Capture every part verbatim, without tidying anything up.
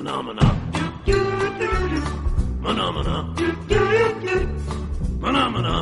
Maná, maná. Maná, maná. Maná, maná.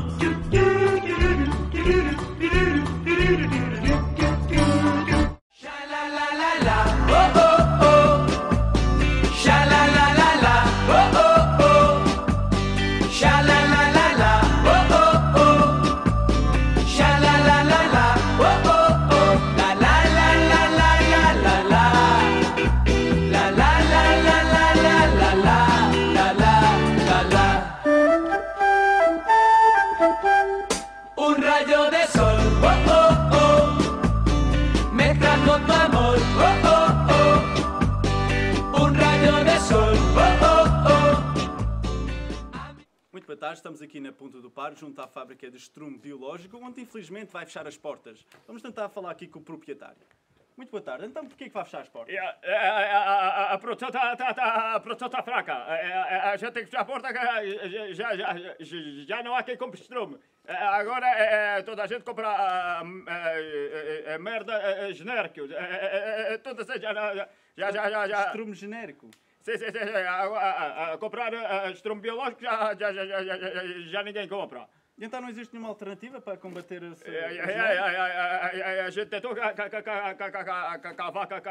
Estamos aqui na Ponta do Par, junto à fábrica de estrume biológico, onde infelizmente vai fechar as portas. Vamos tentar falar aqui com o proprietário. Muito boa tarde. Então, porquê que vai fechar as portas? A produção está fraca. A gente tem que fechar a porta, já, já, já não há quem compre estrume. Agora toda a gente compra merda genérica. Toda já, já, já, já. Estrume genérico? Sim, sim, sim. A, a, a comprar uh, estrume biológico já, já, já, já, já, já ninguém compra. E então não existe nenhuma alternativa para combater esse... A gente tentou com a vaca,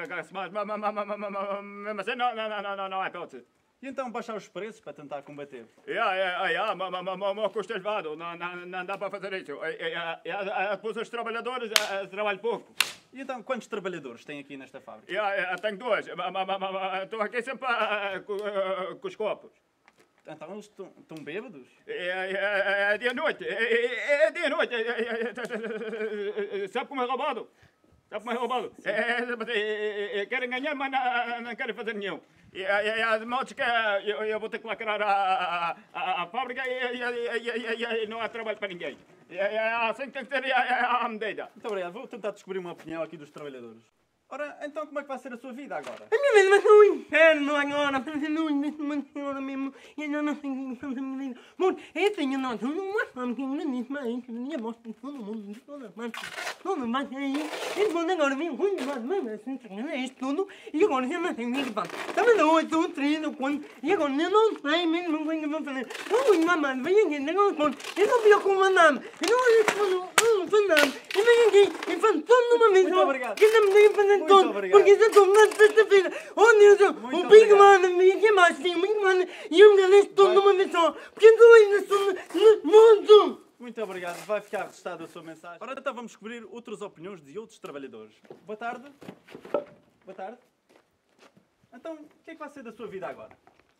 mas não, não, não, não, não é hipótese. E então baixar os preços para tentar combater? O custo é elevado, não dá para fazer isso. Depois os trabalhadores trabalham pouco. E então, quantos trabalhadores tem aqui nesta fábrica? Eu tenho dois. Estou aqui sempre com os copos. Então, eles estão bêbados? É dia e noite. É dia e noite. Sabe como é roubado? Sabe como é roubado? Querem ganhar, mas não querem fazer nenhum. De modo que eu vou ter que lacrar a fábrica e não há trabalho para ninguém. É assim que tem que ser a medida. Muito obrigado. Vou tentar descobrir uma opinião aqui dos trabalhadores. Ora, então como é que vai ser a sua vida agora? A minha vida vai ser um inferno agora, vai ser um inferno mesmo. E eu não sei o que fazer a minha vida. Bom, eu tenho nós, eu não acho que eu não disse mais, que eu mostro todo mundo, toda parte, toda parte aí. E bom, agora vem muito mais, mas assim, é isso tudo. E agora já não sei o que faço. Estava no oito, três, quando, e agora eu não sei mesmo o que eu vou fazer. Não, mamãe, vem aqui, negócio, eu não vi como andar. Eu não respondo, não sei nada. E vem aqui, e faz tudo uma vez. Muito obrigado. Que não me diga fazer Muito todo, obrigado. porque já estou na sexta-feira. Onde eu sou, o Big Man, me chama assim, o Big Man, e eu me ganhei todo numa vez só. Porque eu ainda sou no mundo. Muito obrigado. Vai ficar registada a sua mensagem. Ora, então vamos descobrir outras opiniões de outros trabalhadores. Boa tarde. Boa tarde. Então, o que é que vai ser da sua vida agora?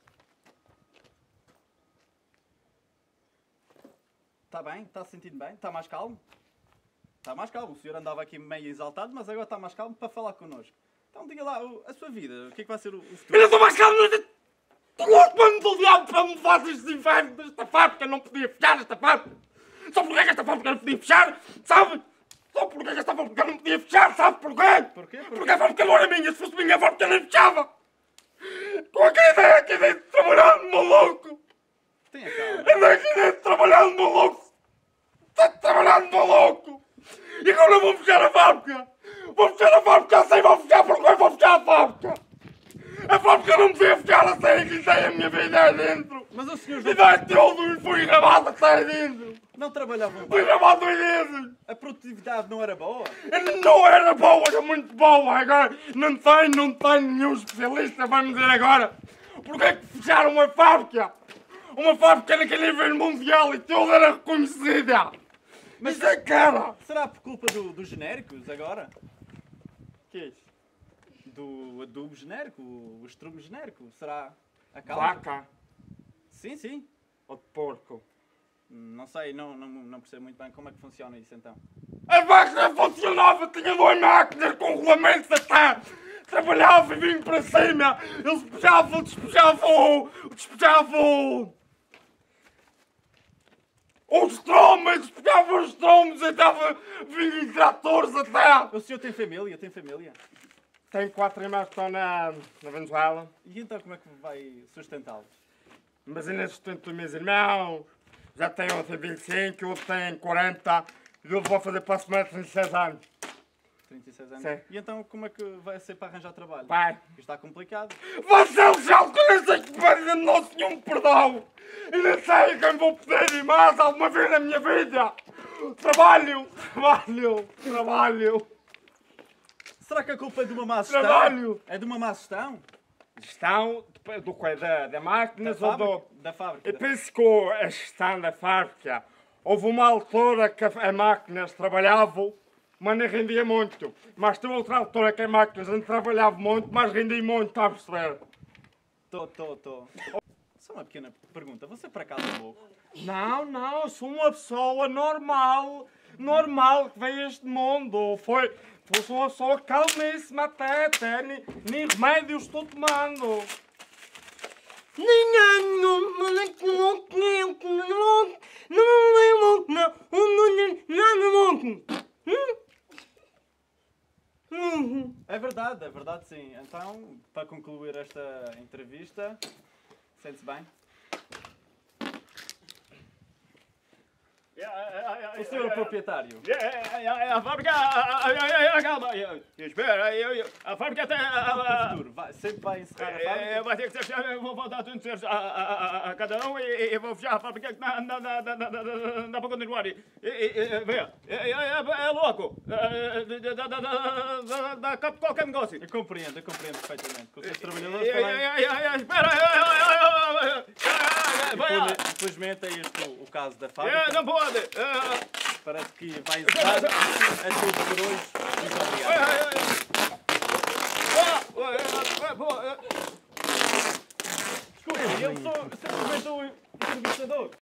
Está bem? Está se sentindo bem? Está mais calmo? Está mais calmo. O senhor andava aqui meio exaltado, mas agora está mais calmo para falar connosco. Então diga lá, a sua vida, o que é que vai ser o futuro? Eu não estou mais calmo, estou louco para me do diabo para me fazer estes infernos desta fábrica, não podia fechar esta fábrica. Só porque esta fábrica não podia fechar, sabe? Só porque esta fábrica não podia fechar, sabe porquê? Porquê? Porquê? Porque a fábrica não era minha, se fosse minha a fábrica nem fechava. Estou aqui dentro, aqui dentro, trabalhando, maluco. Tenha calma. Ando aqui dentro, trabalhando, maluco. Está trabalhando, maluco. E agora vou fechar a fábrica! Vou fechar a fábrica assim, vou fechar porque eu vou fechar a fábrica! A fábrica não me devia fechar a sério, que isso aí é a minha vida aí dentro! Mas o senhor E daí tudo, fui enrabado a sair dentro! não trabalhava Fui bem. enrabado aí dentro! A produtividade não era boa? Não era boa, era muito boa! Agora não tem, não tem nenhum especialista, vai-me dizer agora! Porquê é que fecharam uma fábrica? Uma fábrica naquele nível mundial e toda era reconhecida! Mas é cara! Será por culpa do, dos genéricos agora? Que é isso? Do adubo genérico, o estrume genérico? Será a causa? Vaca Sim, sim. ou de porco? Não sei, não, não, não percebo muito bem como é que funciona isso então. A vaca funcionava, tinha duas máquinas com rolamentos até! Trabalhava e vinha para cima! Eles despejavam, despejavam, despejavam os estromes, despejavam os estromes e dava, vinha tratores até! O senhor tem família? Tem família? Tenho quatro irmãos que estão na, na Venezuela. E então como é que vai sustentá-los? Mas ainda sustento os meus irmãos. Já tenho um tem vinte e cinco, outro tem quarenta. E eu vou fazer para a semana trinta e seis anos. trinta e seis anos. Sim. E então como é que vai ser para arranjar trabalho? Vai. Isto está complicado. Você já o conhece que pede nosso nenhum perdão. E não sei quem vou pedir mais alguma vez na minha vida. Trabalho, trabalho, trabalho. Será que a culpa é de uma má gestão? Trabalho. É de uma má gestão? Gestão do que? Da, da Da máquinas ou fábrica? do... Da fábrica. Eu penso que a gestão da fábrica, houve uma altura que as máquinas trabalhavam, mas não rendia muito. Mas tem outra altura que as máquinas não trabalhavam muito, mas rendiam muito, está a perceber? Estou, estou, estou. Só uma pequena pergunta. Você por acaso é louco? Não, não, eu sou uma pessoa normal, normal que veio a este mundo. Foi, foi sou uma pessoa calmíssima até, até, nem, nem remédio estou tomando. É verdade, é verdade sim. Então, para concluir esta entrevista, sente-se bem? O senhor proprietário. A fábrica. Calma, espera, a fábrica tem. No futuro, vai, sempre vai encerrar a fábrica? Vai ter que ser fechado, eu vou voltar tudo a, a, a cada um e, e vou fechar a fábrica que não dá, dá, dá, dá, dá, dá para continuar. E, e, e, vê, é, é, é louco. Dá, dá, dá, dá cabo de qualquer negócio. Eu compreendo, eu compreendo perfeitamente. Que os seus trabalhadores E, também... e, espera, Infeliz- Infelizmente é este o, o caso da fábrica. não pode. Parece que vai encerrar. É tudo por hoje. Muito obrigado. Desculpe, eu sou simplesmente o entrevistador.